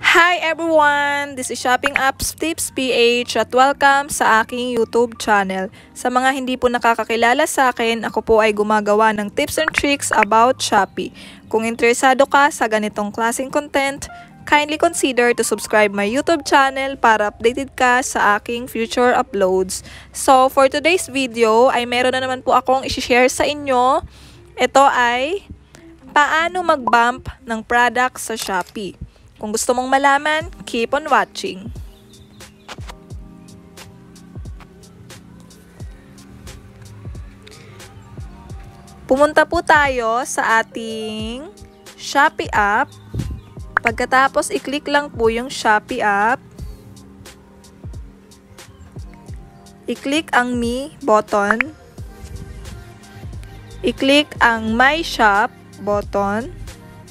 Hi everyone! This is Shopping Apps Tips PH at welcome sa aking YouTube channel. Sa mga hindi po nakakakilala sa akin, ako po ay gumagawa ng tips and tricks about Shopee. Kung interesado ka sa ganitong klaseng content, kindly consider to subscribe my YouTube channel para updated ka sa aking future uploads. So for today's video ay meron na naman po akong i-share sa inyo. Ito ay paano mag-bump ng product sa Shopee. Kung gusto mong malaman, keep on watching. Pumunta po tayo sa ating Shopee app. Pagkatapos, i-click lang po yung Shopee app. I-click ang Me button. I-click ang My Shop button.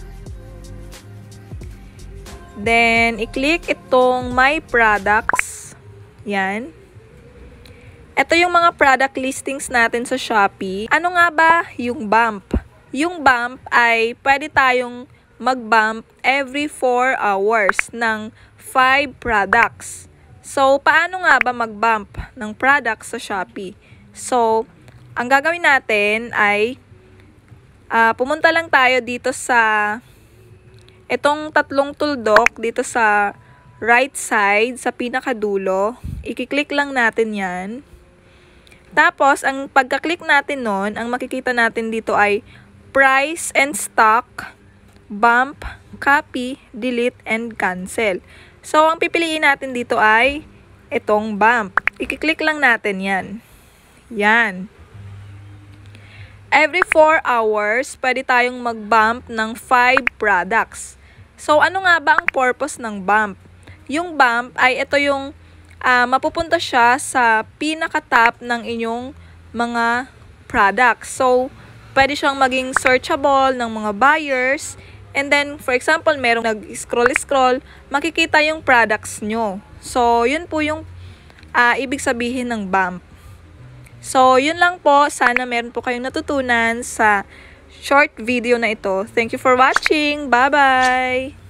Then, i-click itong My Products. Yan. Ito yung mga product listings natin sa Shopee. Ano nga ba yung bump? Yung bump ay pwede tayong mag-bump every 4 hours ng 5 products. So, paano nga ba mag-bump ng products sa Shopee? So, ang gagawin natin ay pumunta lang tayo dito sa itong tatlong tuldok dito sa right side, sa pinakadulo. I-click lang natin yan. Tapos, ang pagka-click natin nun, ang makikita natin dito ay price and stock, bump, copy, delete, and cancel. So, ang pipiliin natin dito ay itong bump. I-click lang natin yan. Yan. Every 4 hours, pwede tayong mag-bump ng 5 products. So, ano nga ba ang purpose ng bump? Yung bump ay ito yung mapupunta siya sa pinaka-top ng inyong mga products. So, pwede siyang maging searchable ng mga buyers. And then, for example, merong nag-scroll, makikita yung products nyo. So, yun po yung ibig sabihin ng bump. So, yun lang po. Sana meron po kayong natutunan sa short video na ito. Thank you for watching. Bye-bye!